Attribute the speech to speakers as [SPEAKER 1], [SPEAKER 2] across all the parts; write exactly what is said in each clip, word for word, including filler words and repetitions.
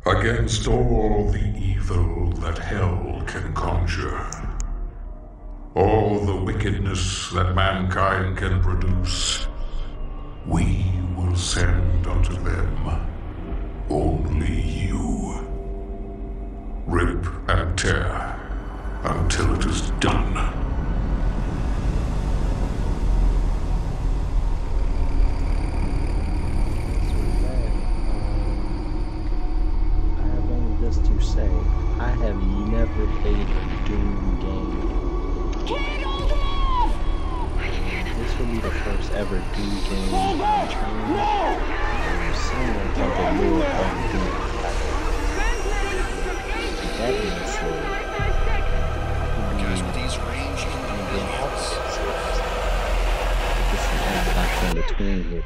[SPEAKER 1] Against all the evil that hell can conjure, all the wickedness that mankind can produce, we will send unto them only you. Rip and tear until it is done.
[SPEAKER 2] To say, I have never played a Doom game. This will be the first ever Doom game I'm playing. I've seen of the lore of Doom. That being said,
[SPEAKER 3] casualties range in millions.
[SPEAKER 2] This is not in between here.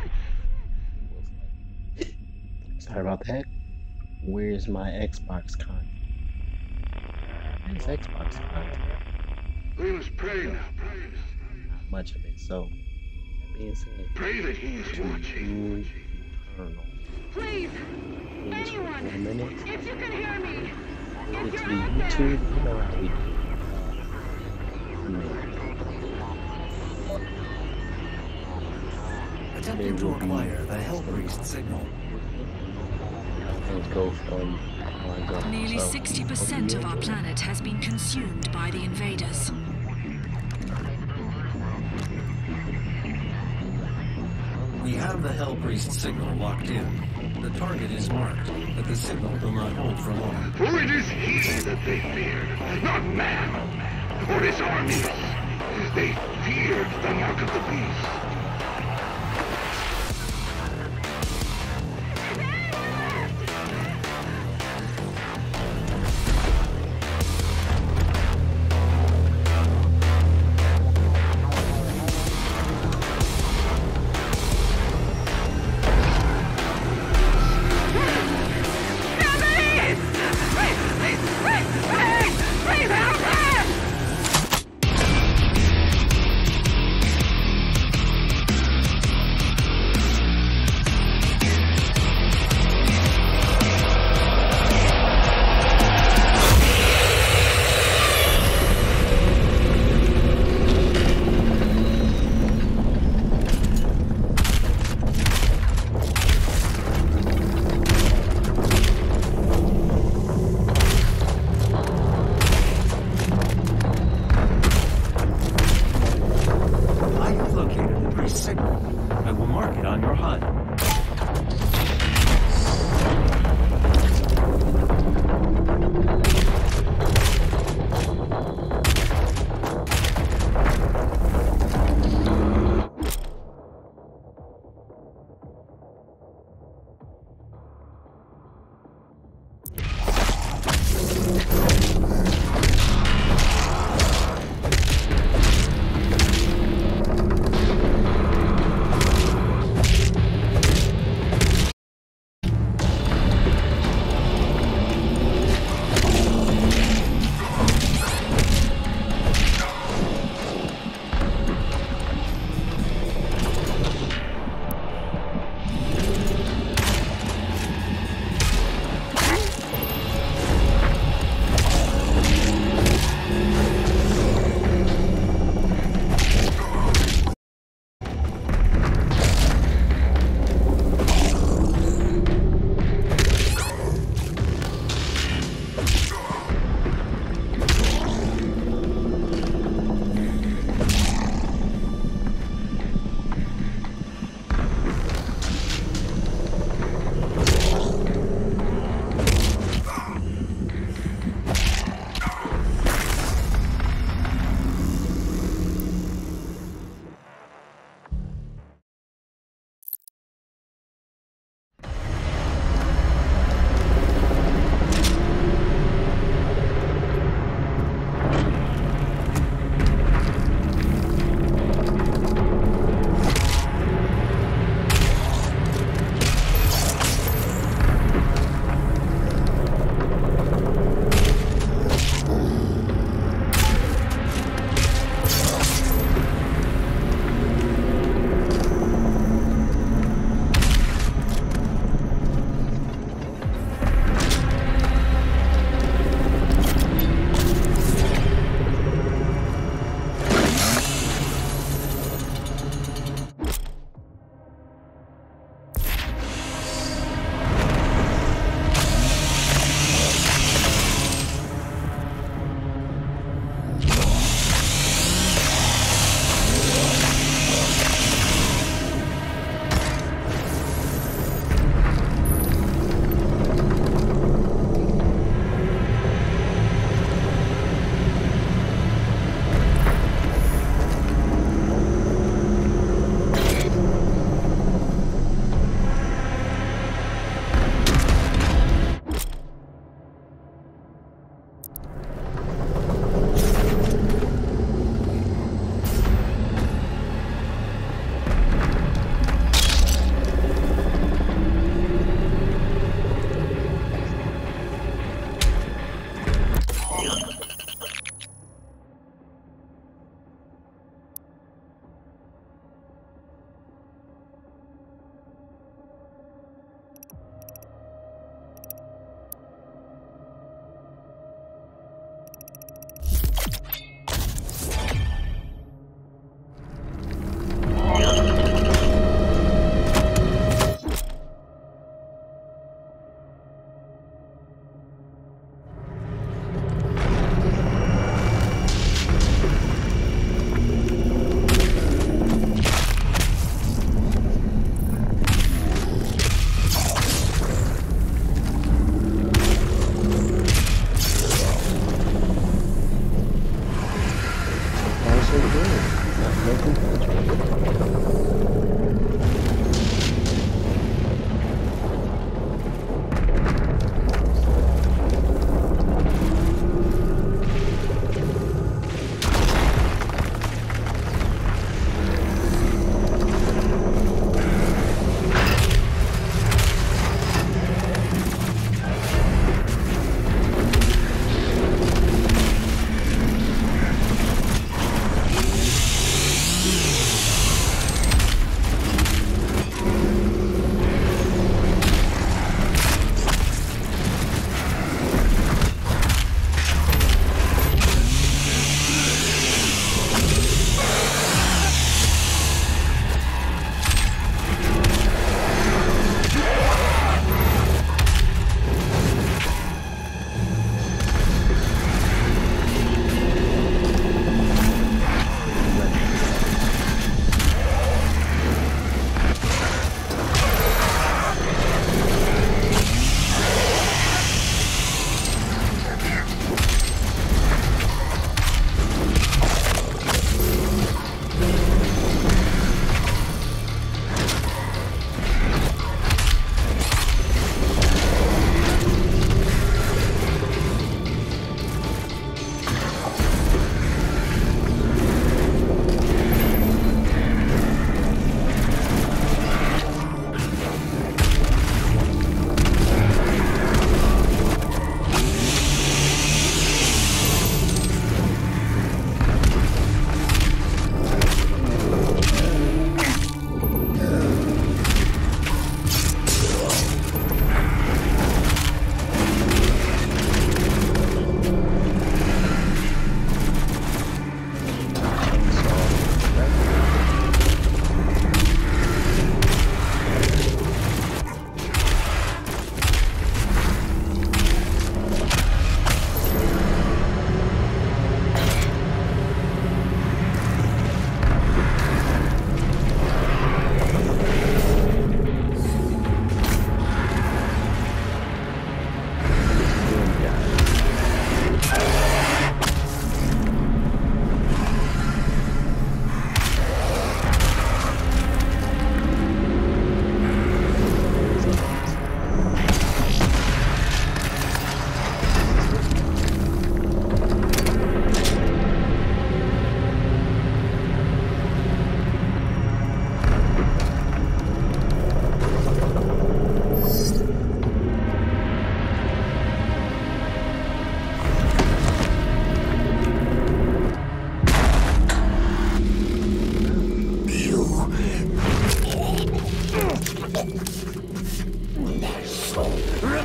[SPEAKER 2] Sorry about that. Where's my Xbox content? Where's Xbox content?
[SPEAKER 4] Please pray now, pray.
[SPEAKER 2] Not much of it, so that being said,
[SPEAKER 4] Pray that he is watching.
[SPEAKER 2] Eternal.
[SPEAKER 5] Please,
[SPEAKER 2] Please for
[SPEAKER 5] anyone,
[SPEAKER 2] four minutes.
[SPEAKER 5] if you can hear me,
[SPEAKER 2] Go
[SPEAKER 5] if
[SPEAKER 2] to
[SPEAKER 5] you're
[SPEAKER 2] the
[SPEAKER 5] out
[SPEAKER 2] YouTube, you know how we do.
[SPEAKER 3] Attempting to acquire the Hell Priest signal.
[SPEAKER 2] Things go from how I go.
[SPEAKER 6] Nearly
[SPEAKER 2] So,
[SPEAKER 6] sixty percent of our planet has been consumed by the invaders.
[SPEAKER 3] We have the Hell Priest signal locked in. The target is marked, but the signal will not hold for long.
[SPEAKER 4] For it is he that they feared, not man, or his armies. They feared the mark of the beast.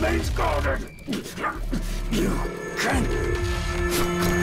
[SPEAKER 4] remains guarded! You can't...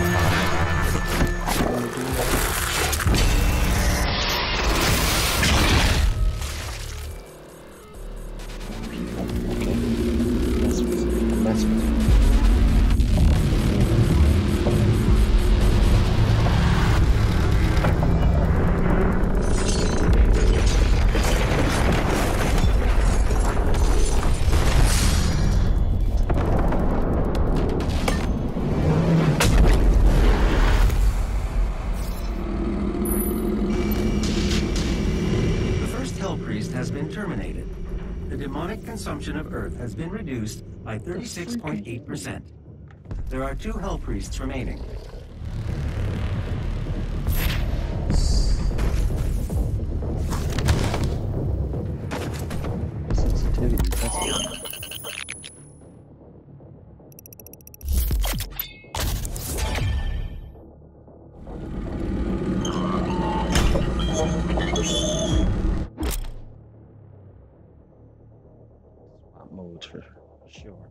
[SPEAKER 3] Terminated. The demonic consumption of Earth has been reduced by thirty-six point eight percent. There are two Hell Priests remaining.
[SPEAKER 2] Sensitivity, that's it. Modes for sure.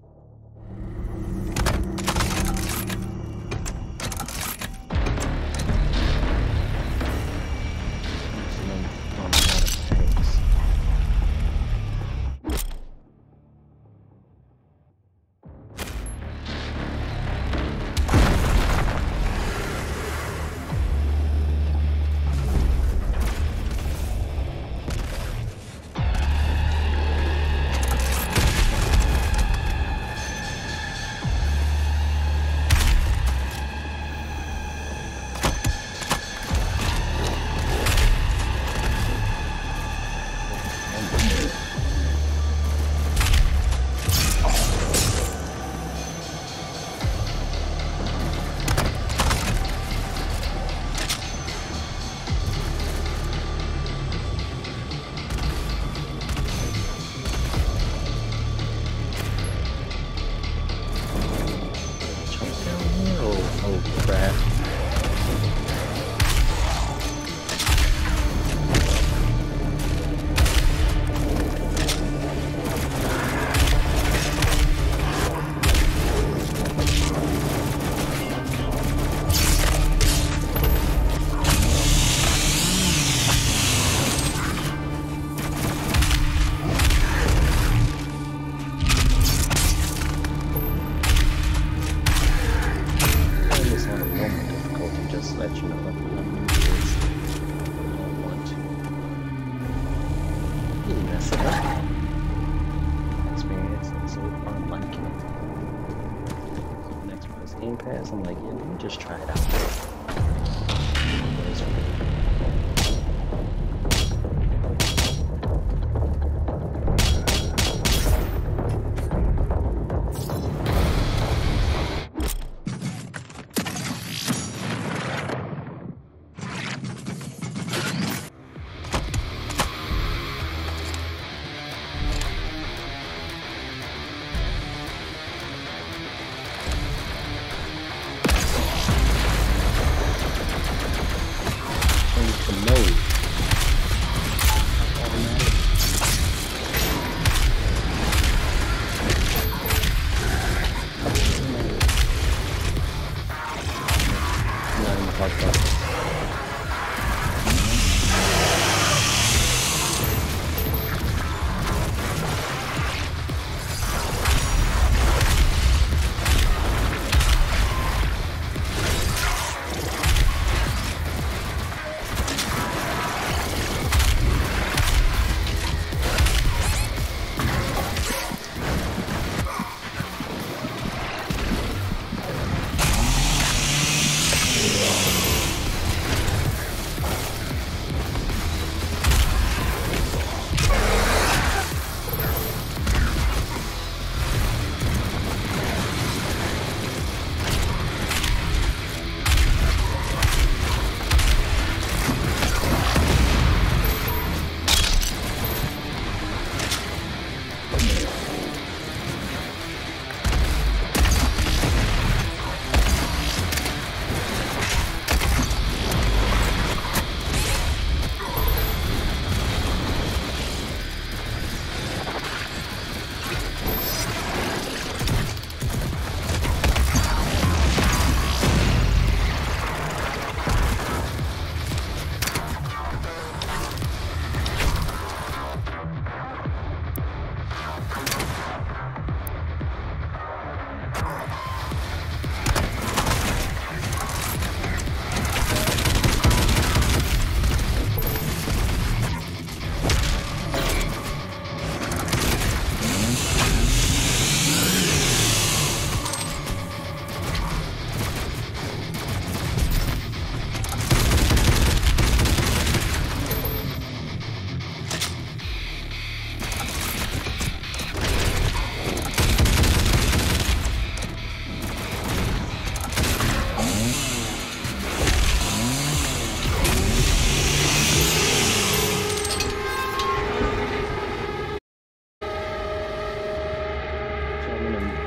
[SPEAKER 2] Pass. I'm like, yeah, let me just try it out.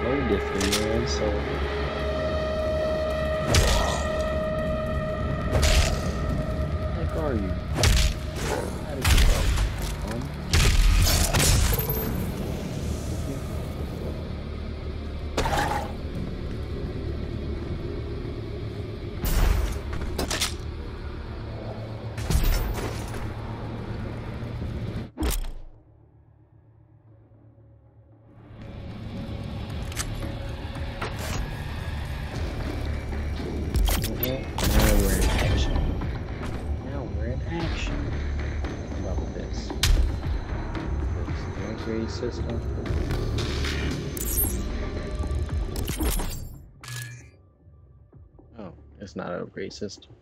[SPEAKER 2] load it for you, and so. What the heck are you? How did you go? Um, system. Oh, it's not an upgrade system.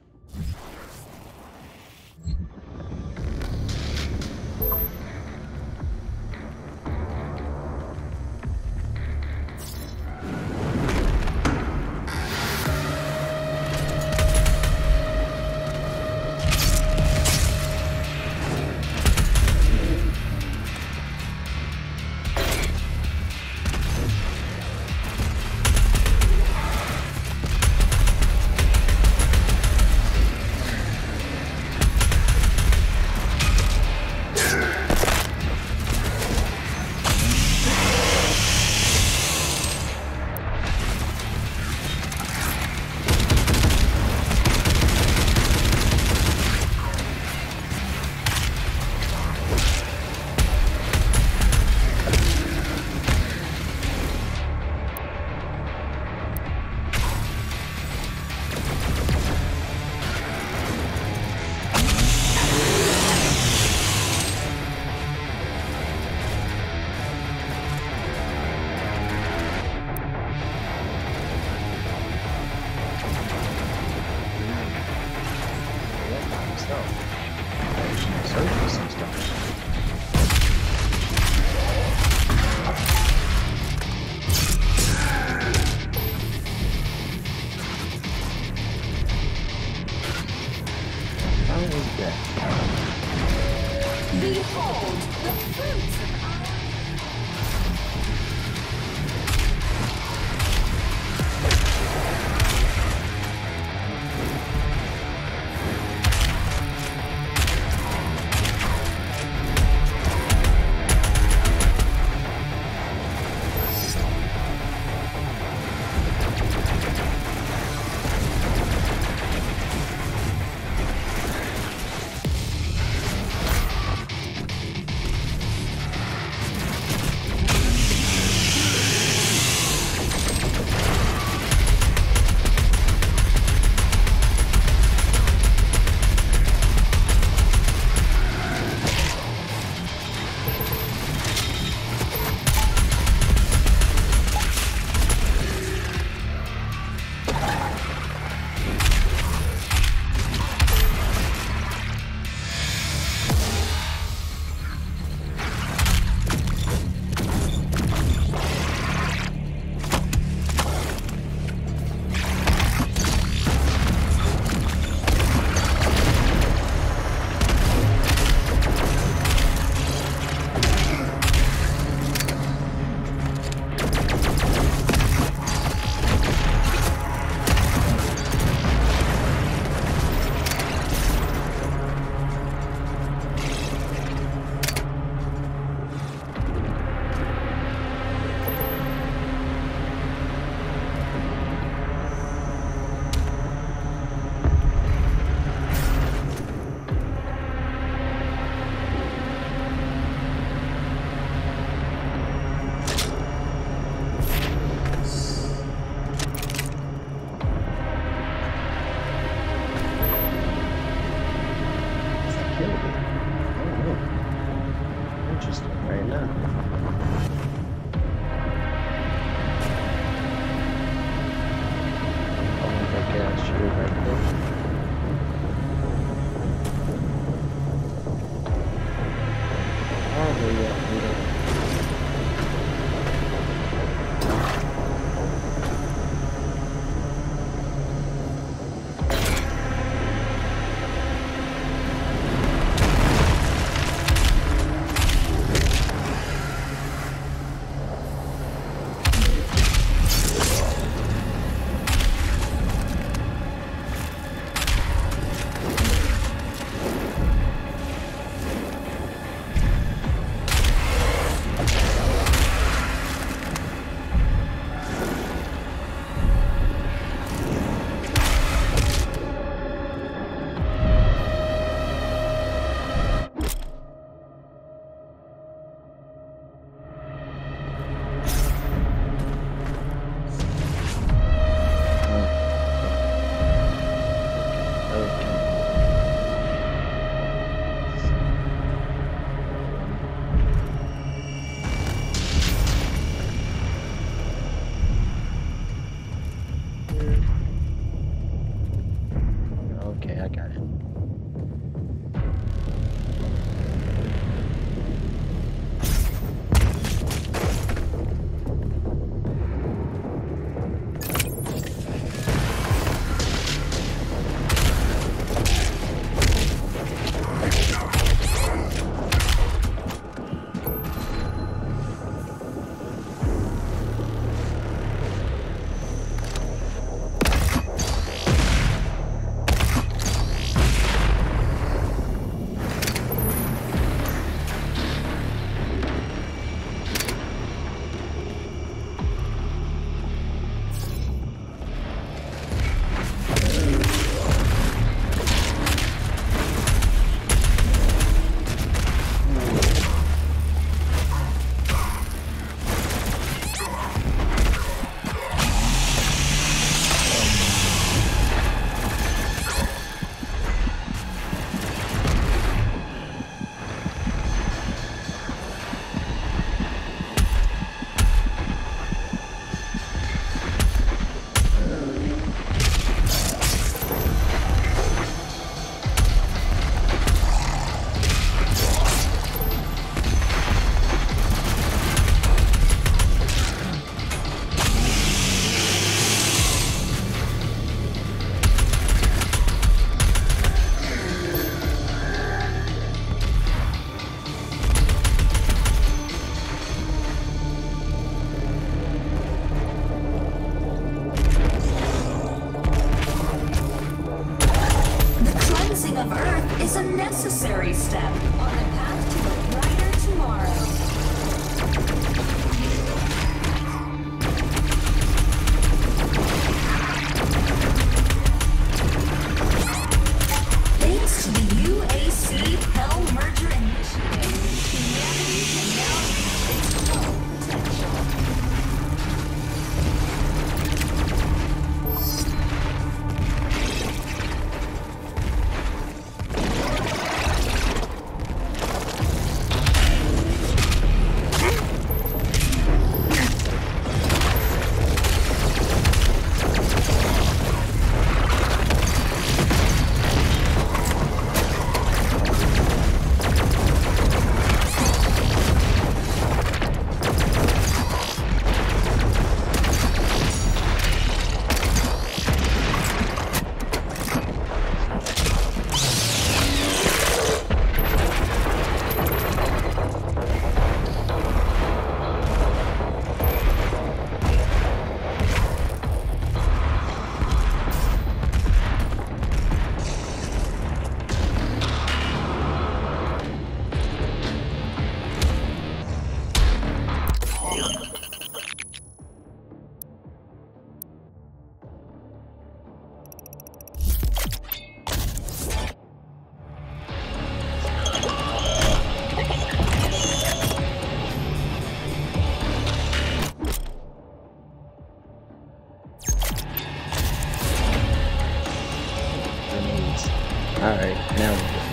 [SPEAKER 2] Alright, now we're getting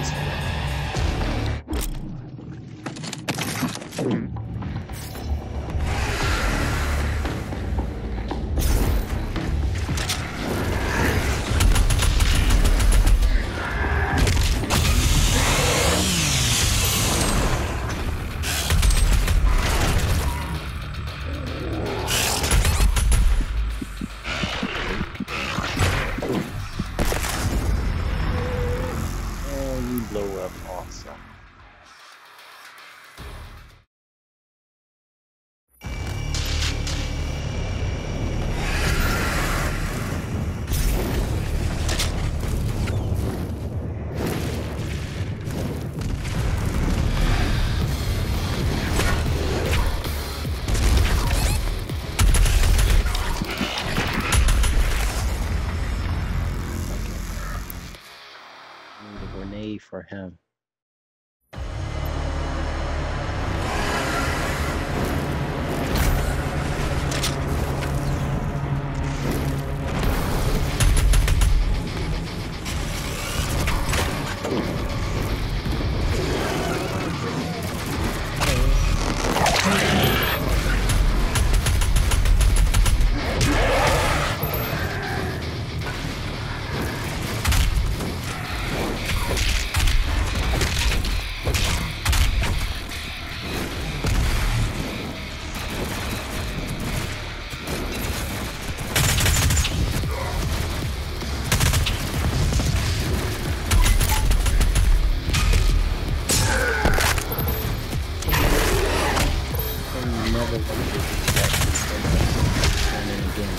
[SPEAKER 2] somewhere. Blow up awesome. Need a grenade for him. Never let it turn in again.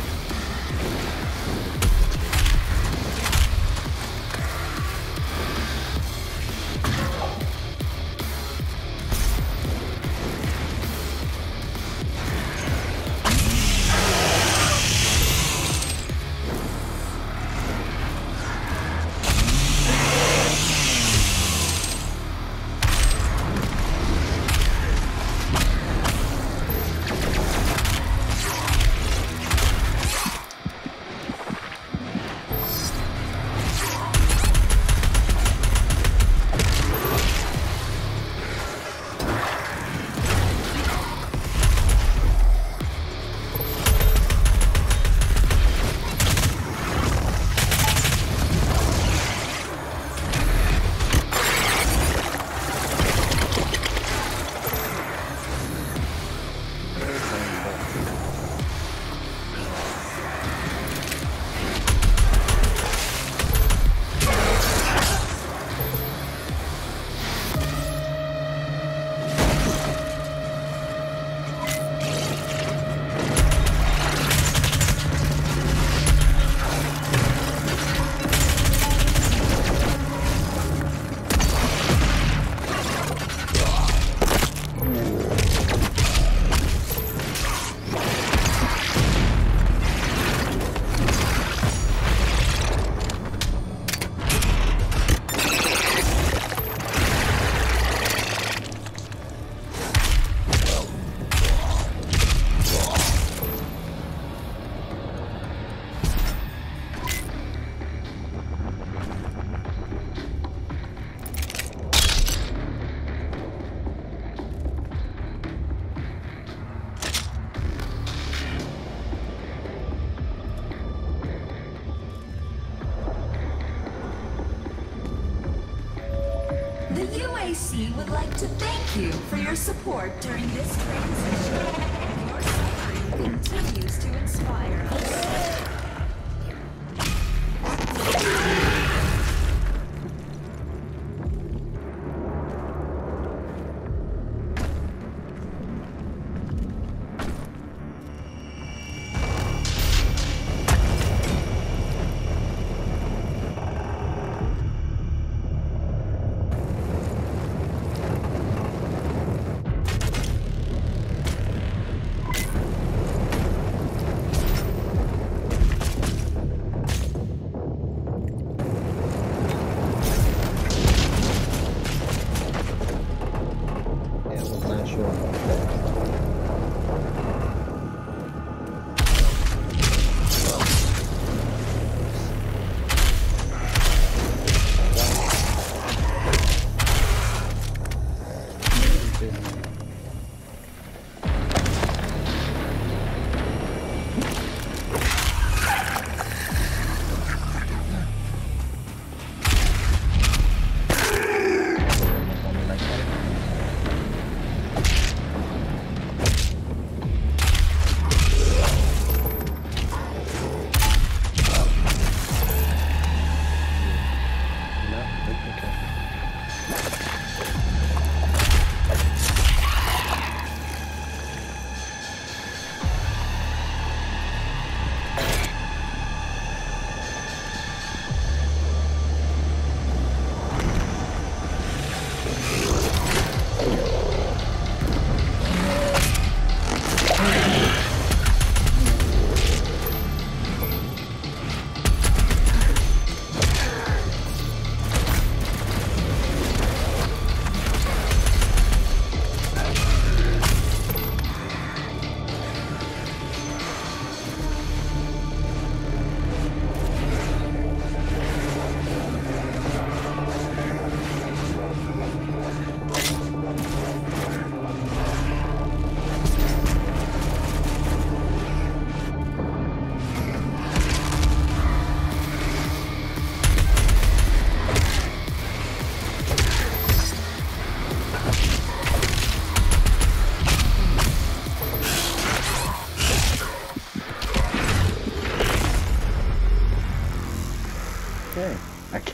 [SPEAKER 5] The U A C would like to thank you for your support during this transition. Your suffering continues to inspire us.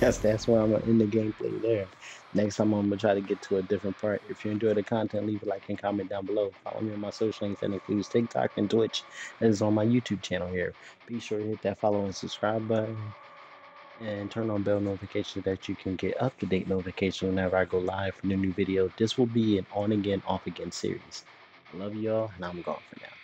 [SPEAKER 2] guess that's where I'm gonna end the gameplay there. Next time I'm gonna try to get to a different part. If you enjoy the content, leave a like and comment down below. Follow me on my social links that includes TikTok and Twitch. That is on my YouTube channel here. Be sure to hit that follow and subscribe button and turn on bell notifications that you can get up to date notifications whenever I go live for the new video. This will be an on again, off again series. I love y'all, and I'm gone for now.